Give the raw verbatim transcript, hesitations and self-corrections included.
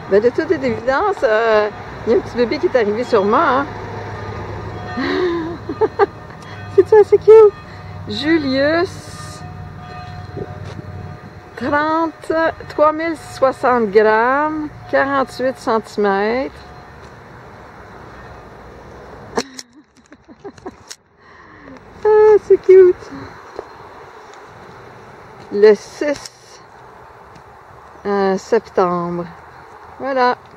Ben, de toute évidence, euh, il y a un petit bébé qui est arrivé sur moi. Hein? C'est ça, c'est cute. Julius, trente-trois mille soixante grammes, quarante-huit centimètres. Ah, c'est cute. Le six euh, septembre. Voilà.